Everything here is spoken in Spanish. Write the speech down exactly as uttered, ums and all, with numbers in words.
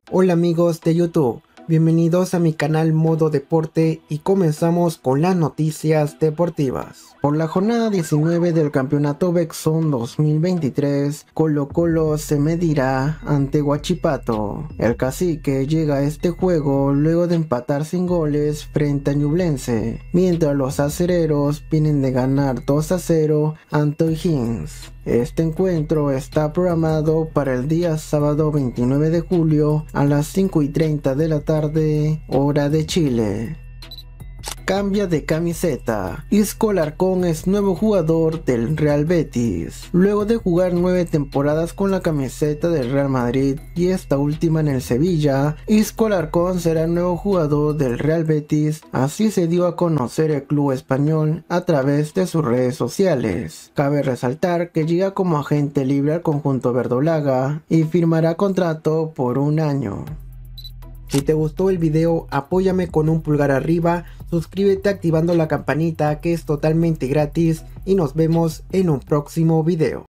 Hola amigos de YouTube, bienvenidos a mi canal Modo Deporte y comenzamos con las noticias deportivas. Por la jornada diecinueve del Campeonato Bexon dos mil veintitrés, Colo Colo se medirá ante Huachipato. El Cacique llega a este juego luego de empatar sin goles frente a Ñublense, mientras los acereros vienen de ganar dos a cero ante O'Higgins. Este encuentro está programado para el día sábado veintinueve de julio a las cinco y treinta de la tarde, hora de Chile. Cambia de camiseta. Isco Alarcón es nuevo jugador del Real Betis. Luego de jugar nueve temporadas con la camiseta del Real Madrid y esta última en el Sevilla, Isco Alarcón será el nuevo jugador del Real Betis, así se dio a conocer el club español a través de sus redes sociales. Cabe resaltar que llega como agente libre al conjunto verdolaga y firmará contrato por un año. Si te gustó el video, apóyame con un pulgar arriba, suscríbete activando la campanita que es totalmente gratis y nos vemos en un próximo video.